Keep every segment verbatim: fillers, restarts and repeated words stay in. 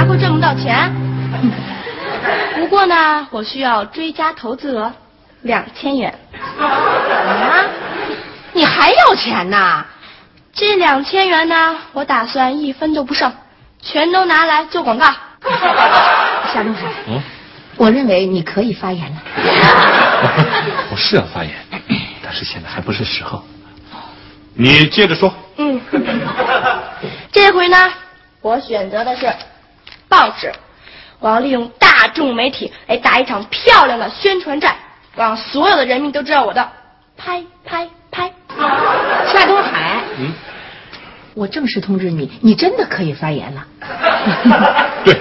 会挣不到钱。不过呢，我需要追加投资额两千元。 啊？你还要钱呢？ 这两千元呢，我打算一分都不剩，全都拿来做广告。 夏东海， 嗯， 我认为你可以发言了。 我是要发言，但是现在还不是时候。你接着说。 嗯，这回呢，我选择的是报纸。我要利用大众媒体来打一场漂亮的宣传战，我让所有的人民都知道我的拍拍拍。 夏东海， 嗯， 我正式通知你，你真的可以发言了。 对，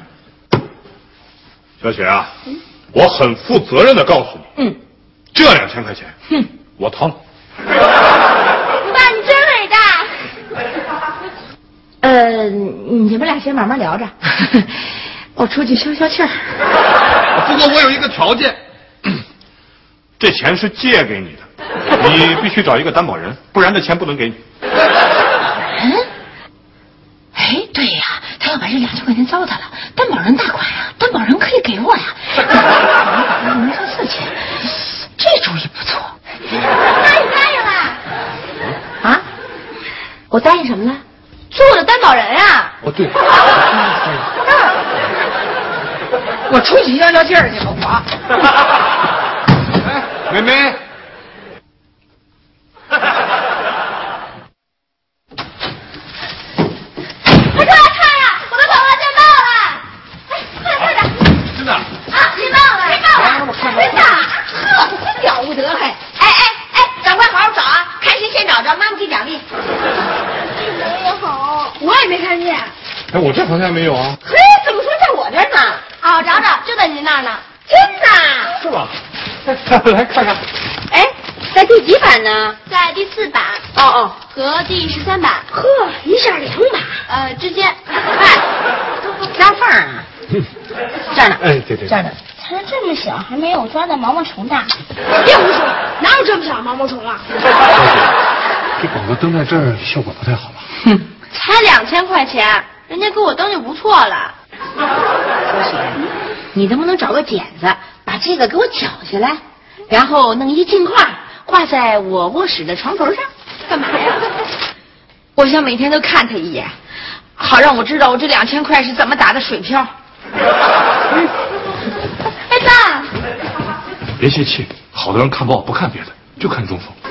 小雪啊，嗯、我很负责任的告诉你， 嗯， 这两千块钱， 哼， 我掏了。 爸，你真伟大。 呃，你们俩先慢慢聊着。我出去消消气儿。 不过我有一个条件，这钱是借给你的，你必须找一个担保人，不然这钱不能给你。 嗯？哎，对呀，他要把这两千块钱糟蹋了，担保人大款呀，担保人可以给我呀。没算四千，这主意不错。 那你答应了？ 啊？我答应什么了？ 做我的担保人啊！ 哦，对。 我出去消消气儿去吧，我。 哎，梅梅。 快过来看呀！我的广告见报了！哎，快快点！ 真的？ 啊，见报了！见报了！ 我看看真的？呵，真了不得还！哎哎哎，赶快好好找啊！看谁先找着，妈妈给奖励。没有好，我也没看见。 哎，我这好像没有啊。 嘿，怎么说在我这儿呢？哦，找找，就在您那儿呢。真的？ 是吧？来看看。 哎，在第几版呢？ 在第四版。 哦哦， 和第十三版。 呵，一下两版。 呃，之间。 哎，拉缝啊。这儿呢。 哎，对对。 这儿呢。 它这么小，还没有抓的毛毛虫大。别胡说，哪有这么小的毛毛虫啊？ 这广告登在这儿效果不太好吧？ 哼， 才两千块钱，人家给我登就不错了。 小雪，你能不能找个剪子，把这个给我绞下来，然后弄一镜框挂在我卧室的床头上？ 干嘛呀？ 我想每天都看他一眼，好让我知道我这两千块是怎么打的水漂。 哎爸， 别泄气，好多人看报不看别的，就看中风。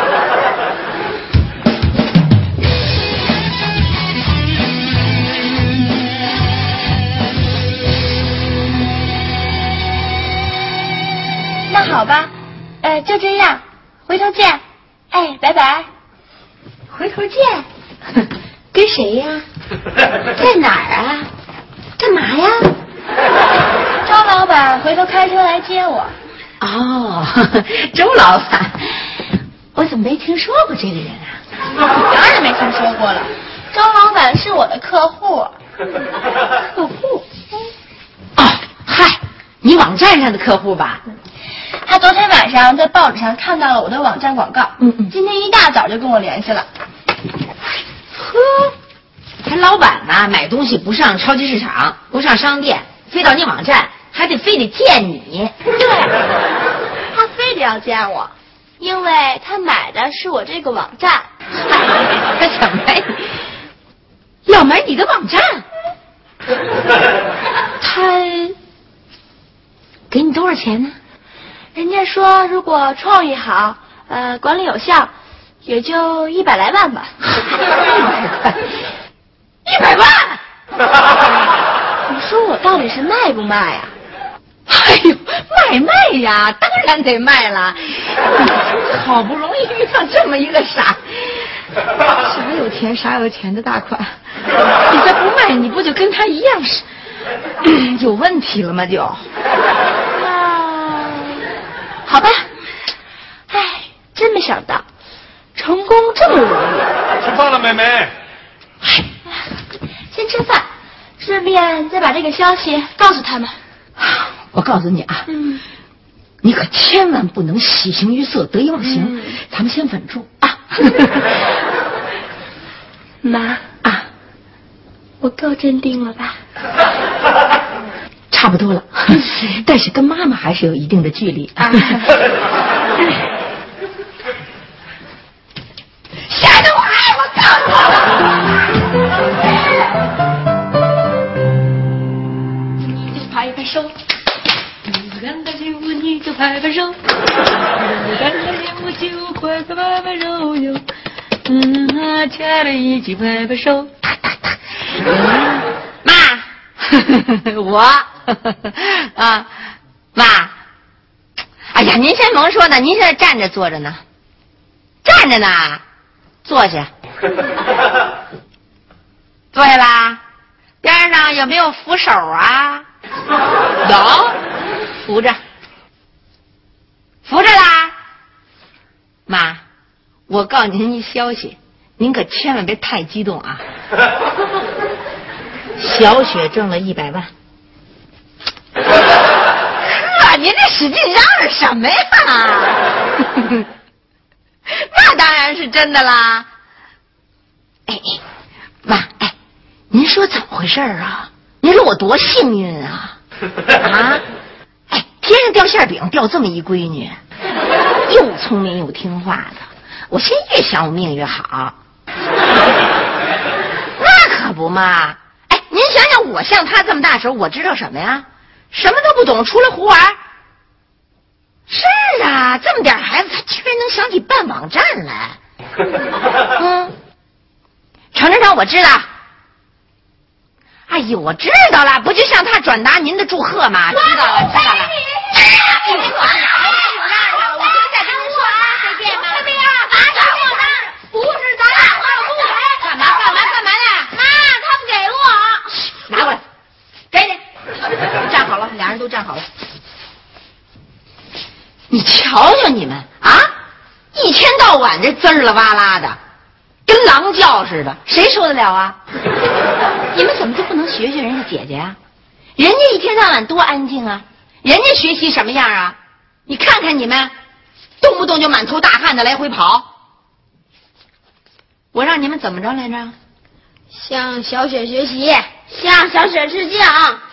那好吧，呃，就这样，回头见。哎，拜拜。回头见。 跟谁呀？在哪儿啊？干嘛呀？ 周老板回头开车来接我。 哦，周老板，我怎么没听说过这个人啊？ 当然没听说过了，周老板是我的客户。 客户？哦，嗨，你网站上的客户吧？ 他昨天晚上在报纸上看到了我的网站广告， 嗯嗯， 今天一大早就跟我联系了。 呵，他老板呐，买东西不上超级市场，不上商店，非到你网站，还得非得见你。 对，他非得要见我，因为他买的是我这个网站。 他想买，要买你的网站？他给你多少钱呢？ 人家说如果创意好，呃，管理有效，也就一百来万吧。 一百万？ 你说我到底是卖不卖呀？ 哎呦，卖卖呀，当然得卖了。好不容易遇上这么一个傻，傻有钱傻有钱的大款，你再不卖，你不就跟他一样是有问题了吗？就。 那好吧。哎，真没想到，成功这么容易。 吃饭了，妹妹。 先吃饭，顺便再把这个消息告诉他们。 我告诉你啊， 嗯， 你可千万不能喜形于色，得意忘形。 嗯、 咱们先稳住啊。 妈啊， 我够镇定了吧？ 差不多了，但是跟妈妈还是有一定的距离啊。吓得我爱我告诉我，你就拍拍手，你干的幸福你就拍拍手，你干的幸福就快快拍拍手哟，嗯啊，亲爱的一起拍拍手。 妈，我啊，妈，哎呀，您先甭说呢，您现在站着坐着呢，站着呢，坐下，坐下啦。边上有没有扶手啊？有，扶着，扶着啦。妈，我告诉您一消息，您可千万别太激动啊。小雪挣了一百万。呵，您这使劲嚷嚷什么呀？那当然是真的啦。哎哎，妈，哎，您说怎么回事啊？您说我多幸运啊！啊，哎，天上掉馅饼，掉这么一闺女，又聪明又听话的，我现在越想我命越好。那可不嘛！哎，您想想，我像她这么大时候，我知道什么呀？什么都不懂，除了胡玩。是啊，这么点孩子，他居然能想起办网站来。嗯，程程程，我知道。哎呦，我知道了，不就向他转达您的祝贺吗？知道了，知道了。别管了，我那儿了，我现在跟您说啊，随便吧。这边啊，马上我那儿，不是咱俩话不给。干嘛干嘛干嘛呢？ 妈，他不给我。 拿过来，给你。站好了，俩人都站好了。你瞧瞧你们啊，一天到晚这滋儿啦哇啦的，跟狼叫似的，谁受得了啊？你们怎么就不能学学人家姐姐啊？人家一天到晚多安静啊，人家学习什么样啊？你看看你们，动不动就满头大汗的来回跑。我让你们怎么着来着？ 向小雪学习，向小雪致敬。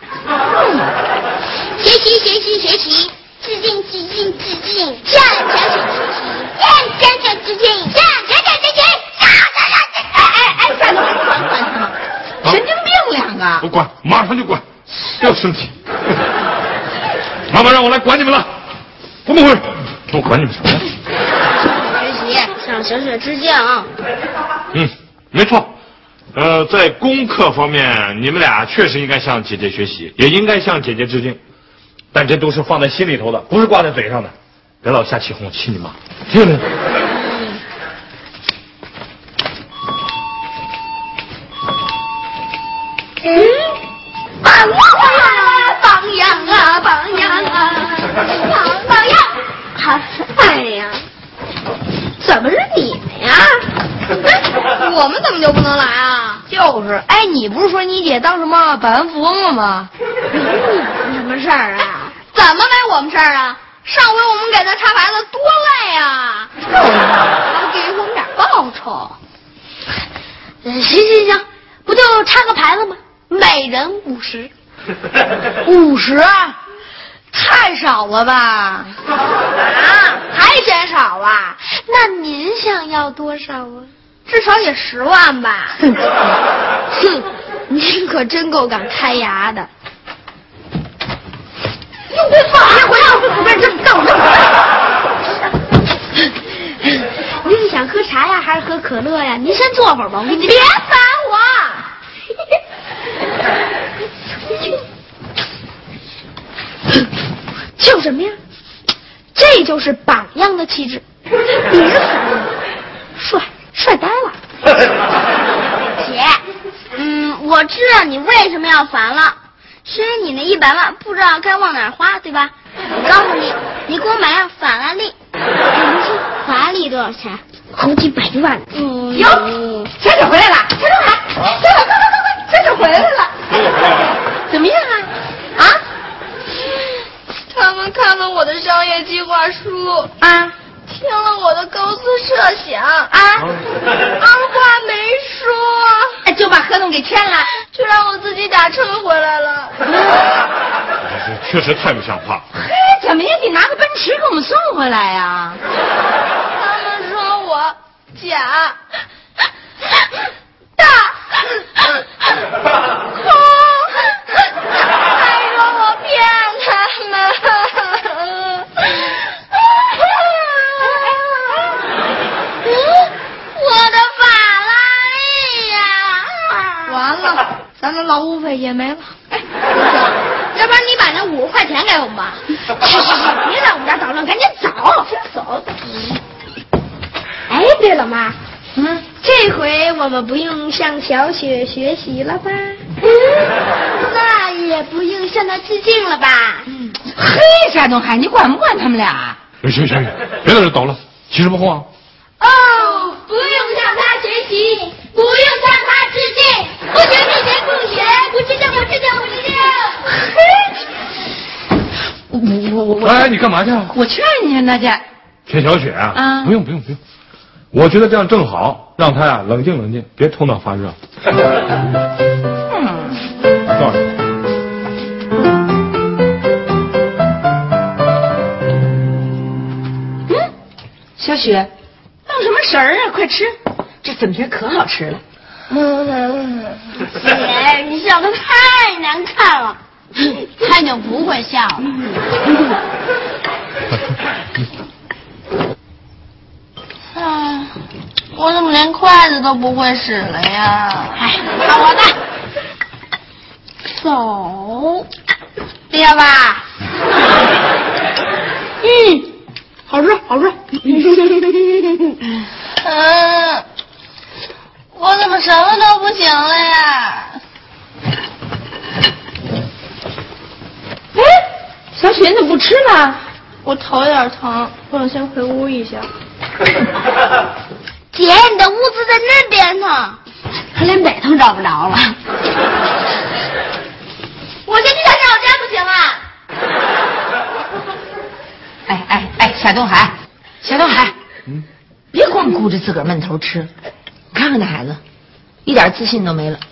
学习学习学习，致敬致敬致敬，向小雪学习，向小雪致敬，向小雪致敬，向小雪致敬。 哎哎哎，站住！管管他们，神经病两个！ 我管，马上就管，不要生气。妈妈让我来管你们了，怎么回事？我管你们什么呀？ 学习，向小雪致敬。 嗯，没错。呃，在功课方面，你们俩确实应该向姐姐学习，也应该向姐姐致敬，但这都是放在心里头的，不是挂在嘴上的。别老瞎起哄，气你妈，听没听？ 嗯，榜样啊，榜样啊，榜样啊，榜榜样。好，哎呀，怎么是你们呀？我们怎么就不能来啊？就是，哎，你不是说你姐当什么百万富翁了吗？你什么事儿啊？怎么没我们事儿啊？上回我们给他插牌子多累啊！还给我们点报酬。行行行，不就插个牌子吗？每人五十。五十？太少了吧？啊，还嫌少啊？那您想要多少啊？至少也十万吧。哼，您可真够敢开牙的。又别放，别回来，我别这么干我。您是想喝茶呀，还是喝可乐呀？您先坐会儿吧，我给你。别烦我。叫什么呀？这就是榜样的气质。别烦我，帅帅呆了。姐，嗯，我知道你为什么要烦了，是因为你那一百万不知道该往哪儿花，对吧？我告诉你，你给我买辆法拉利。你说法拉利多少钱？好几百万。嗯， 哟，小雪回来了，小雪来，小雪快快快快，小雪回来了。怎么样啊？啊？ 他们看了我的商业计划书啊， 听了我的公司设想啊，二话没说， 就把合同给签了。 这就让我自己打车回来了。 这确实太不像话了。 嘿，怎么也得拿个奔驰给我们送回来呀、啊？ 他们说我假大空，还说我骗他们。我的法拉利呀！完了，咱的劳务费也没了。哎，要不然你把那五十块钱给我们吧。去去去，别在我们家捣乱，赶紧走。走。哎，对了，妈，嗯，这回我们不用上小学学习了吧？嗯，那也不用向他致敬了吧？ 嗯，嘿，夏东海，你管不管他们俩？ 行行行，别在这捣乱，起什么哄啊？ 哦，不用向他学习，不用向他致敬，不学不学不学，不致敬不致敬不致敬。嘿， 我我我我， 哎，你干嘛去啊？ 我劝你呢，去。 劝小雪啊？ 啊， 不用不用不用，我觉得这样正好，让他呀冷静冷静，别头脑发热。 嗯， 告诉你。 嗯，小雪，愣什么神儿啊？快吃，这粉皮可好吃了。 嗯，姐，你笑得太难看了，他就不会笑了。啊，我怎么连筷子都不会使了呀？哎，看我的，走，厉害吧？嗯，好吃，好吃。嗯，我怎么什么都不行了呀？ 哎，小雪，你怎么不吃了？ 我头有点疼，我想先回屋一下。姐，你的屋子在那边呢， 还连北头找不着了。 我先去他上我家不行啊？ 哎哎哎，夏东海，夏东海，嗯，别光顾着自个儿闷头吃，看看那孩子，一点自信都没了。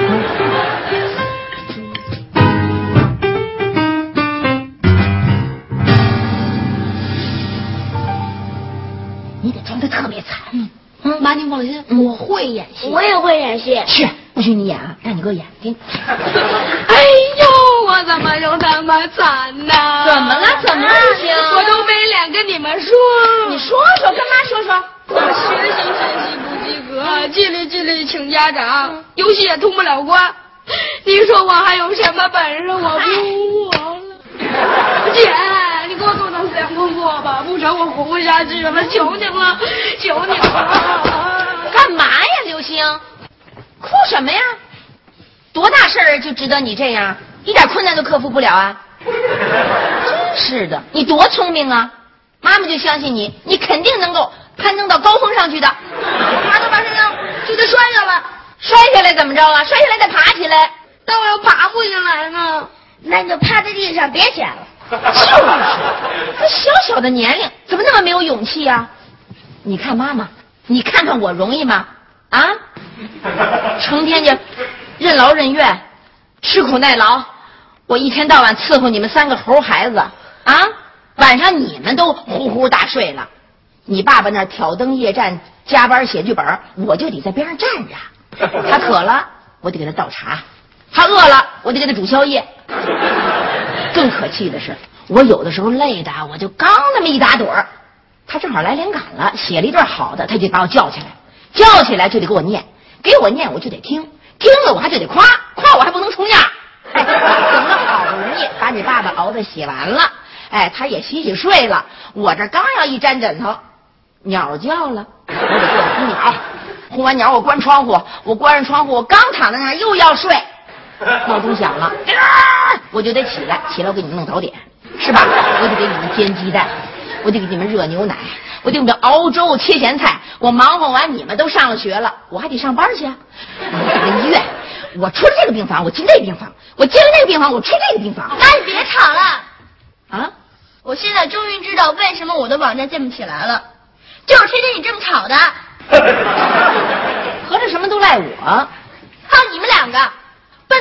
你得装得特别惨。嗯嗯，妈，您放心，我会演戏。 我也会演戏。 去，不许你演啊，让你哥演。听。 哎呦，我怎么就这么惨呢？ 怎么了？怎么了？行， 我都没脸跟你们说。 你说说，跟妈说说。 我学习学习不及格，纪律纪律请家长，游戏也通不了关。你说我还有什么本事？我不活了。姐，你给我做点思想工作吧，不成我活不下去了，求您了，求您了。 干嘛呀，刘星？哭什么呀？多大事儿就值得你这样？一点困难都克服不了啊？真是的，你多聪明啊！妈妈就相信你，你肯定能够攀登到高峰上去的。 爬到半山腰就得摔下来， 摔下来怎么着啊？摔下来再爬起来。 但我要爬不下来呢，那你就趴在地上别起来了。 就是，这小小的年龄怎么那么没有勇气啊？你看妈妈，你看看我容易吗？啊，成天就任劳任怨，吃苦耐劳，我一天到晚伺候你们三个猴孩子啊，晚上你们都呼呼大睡了，你爸爸那挑灯夜战加班写剧本，我就得在边上站着。他渴了，我得给他倒茶；他饿了，我得给他煮宵夜。更可气的是，我有的时候累的，我就刚那么一打盹儿，他正好来灵感了，写了一段好的，他就把我叫起来，叫起来就得给我念，给我念我就得听，听了我还就得夸，夸我还不能重样。哎，等了好不容易把你爸爸熬的写完了，哎，他也洗洗睡了，我这刚要一沾枕头，鸟叫了，我得给我轰鸟，轰完鸟我关窗户，我关上窗户，我刚躺在那儿又要睡，闹钟响了，我就得起来，起来我给你们弄早点，是吧？我得给你们煎鸡蛋，我得给你们热牛奶，我得给你们熬粥切咸菜。我忙活完，你们都上了学了，我还得上班去啊。我这个医院，我出了这个病房，我进这个病房；我进了那个病房，我出这个病房。 妈，你别吵了啊！ 我现在终于知道为什么我的网站建不起来了，就是天天你这么吵的。 合着什么都赖我？ 靠你们两个！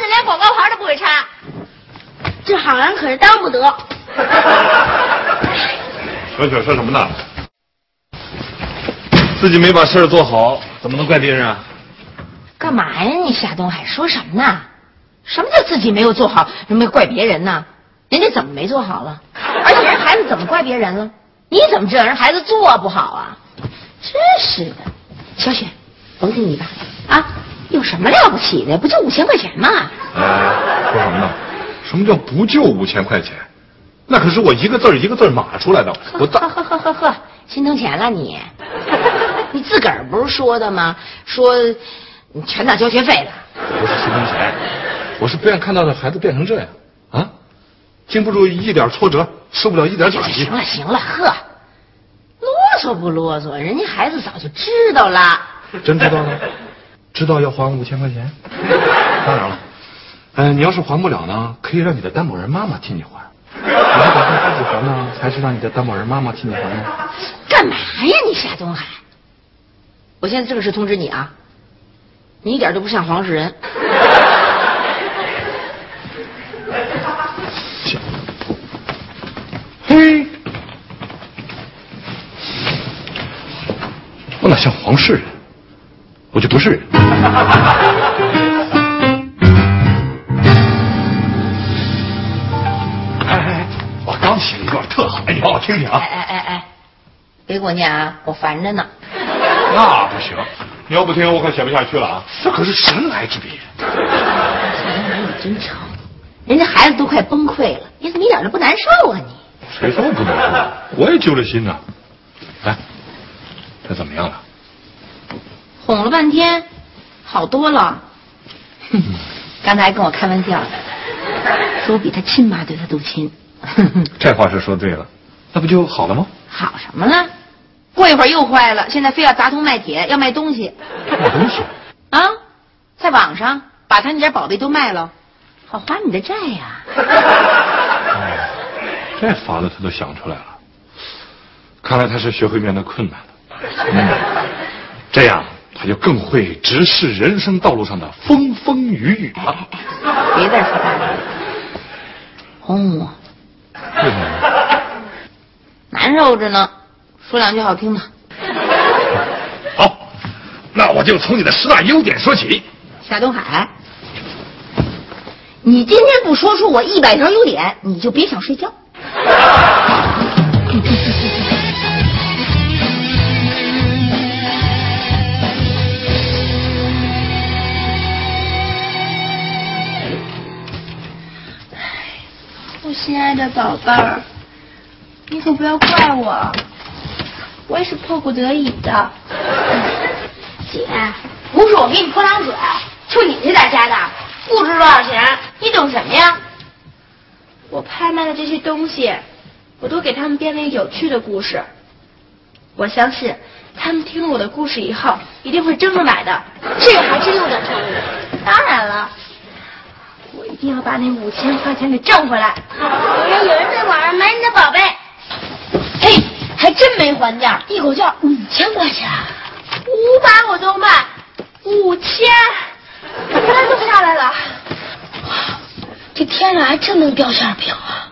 连广告牌都不会插。 这好人可是当不得。 小雪说什么呢？自己没把事儿做好，怎么能怪别人啊？ 干嘛呀你夏东海说什么呢？什么叫自己没有做好，没有怪别人呢？人家怎么没做好了？而且人孩子怎么怪别人了？你怎么知道人孩子做不好啊？真是的，小雪，甭听你爸啊，有什么了不起的？不就五千块钱吗？ 哎，说什么呢？什么叫不就五千块钱？那可是我一个字儿一个字儿码出来的。我呵呵呵呵呵，心疼钱了你？你自个儿不是说的吗？说你全当交学费了。 不是心疼钱，我是不愿看到的孩子变成这样啊，经不住一点挫折，受不了一点打击。 行了行了，呵，啰嗦不啰嗦？人家孩子早就知道了。 真知道了？知道要还五千块钱？当然了，呃，你要是还不了呢，可以让你的担保人妈妈替你还。你要打算自己还呢，还是让你的担保人妈妈替你还呢？ 干嘛呀你夏东海？我现在正式通知你啊，你一点都不像黄世仁。 嘿，我哪像黄世仁？我就不是人。哎哎，我刚写了一段特好，哎，你帮我听听啊。 哎哎哎哎，别给我念啊，我烦着呢。 那不行，你要不听我可写不下去了啊！这可是神来之笔。 夏东海你真丑，人家孩子都快崩溃了，你怎么一点都不难受啊你？ 谁说不能说？我也揪了心呢。哎，这怎么样了？ 哄了半天，好多了。哼，刚才还跟我开玩笑，说我比他亲妈对他都亲。 这话是说对了，那不就好了吗？ 好什么了？过一会儿又坏了，现在非要砸铜卖铁，要卖东西。 卖东西？ 啊，在网上把他那点宝贝都卖了，好还你的债呀。 哦，这法子他都想出来了，看来他是学会面对困难了。嗯，这样他就更会直视人生道路上的风风雨雨了。 哎哎哎，别再说大了，哄我。 为什么？ 难受着呢，说两句好听的。 好，那我就从你的十大优点说起。 夏东海，你今天不说出我一百条优点，你就别想睡觉。 我亲爱的宝贝儿，你可不要怪我，我也是迫不得已的。姐，不是我给你泼凉水，就你这点家当，不值多少钱，你懂什么呀？我拍卖的这些东西，我都给他们编了一个有趣的故事。我相信他们听了我的故事以后，一定会争着买的。这个还真有点诚意。当然了，我一定要把那五千块钱给挣回来。我要有人在网上买你的宝贝，嘿，还真没还价，一口价五千块钱，五百我都卖，五千，单都下来了。这天上还真能掉馅饼啊！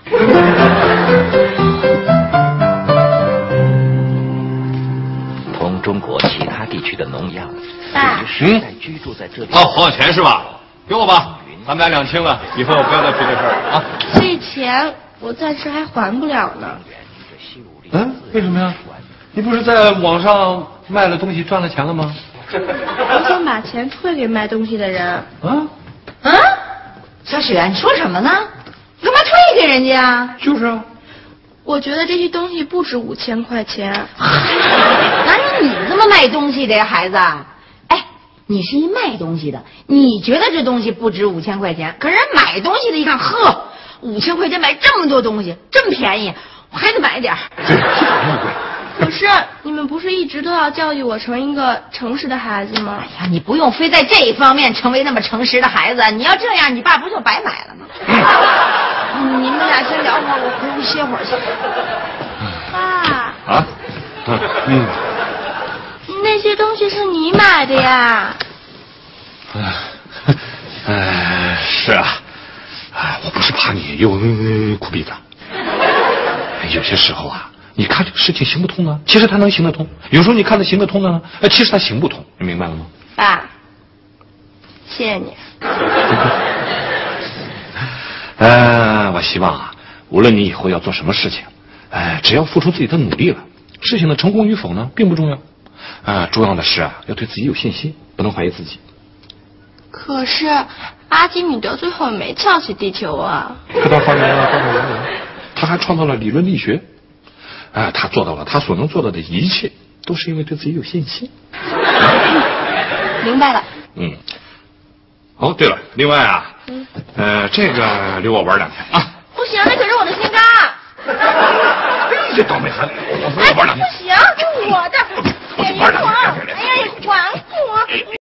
同中国其他地区的农样， 爸， 世代居住在这里。 哦，还我钱是吧？给我吧，咱们俩两清了，以后不要再提这事儿啊。 这钱我暂时还还不了呢。 嗯，为什么呀？你不是在网上卖了东西赚了钱了吗？ 我想把钱退给卖东西的人。 啊？ 啊，小雪，你说什么呢？你干嘛退给人家？ 就是啊。 我觉得这些东西不值五千块钱。 哪有你这么卖东西的呀，孩子？哎，你是一卖东西的，你觉得这东西不值五千块钱，可是人买东西的一看，呵，五千块钱买这么多东西，真便宜，我还得买点儿。 对，那么贵。 可是你们不是一直都要教育我成为一个诚实的孩子吗？ 哎呀，你不用非在这一方面成为那么诚实的孩子，你要这样，你爸不就白买了吗？嗯、你们俩先聊会儿，我回屋歇会儿去。 爸。 啊？嗯嗯。 那些东西是你买的呀？ 哎，哎， 是啊，哎，我不是怕你又哭鼻子。有些时候啊，你看这个事情行不通呢，其实它能行得通；有时候你看它行得通呢，哎，其实它行不通。你明白了吗？ 爸，谢谢你。 呃，我希望啊，无论你以后要做什么事情，哎，只要付出自己的努力了，事情的成功与否呢，并不重要。啊，重要的是啊，要对自己有信心，不能怀疑自己。 可是阿基米德最后没翘起地球啊。 可他发明了多少原理，他还创造了理论力学。啊，他做到了他所能做到的一切，都是因为对自己有信心。 明白了。 嗯。哦，对了，另外啊，嗯、呃，这个留我玩两天啊。 不行，那可是我的心肝。 这倒霉孩子，我玩两天。 不行，这是我的。 我玩两天。 哎呀，你管我。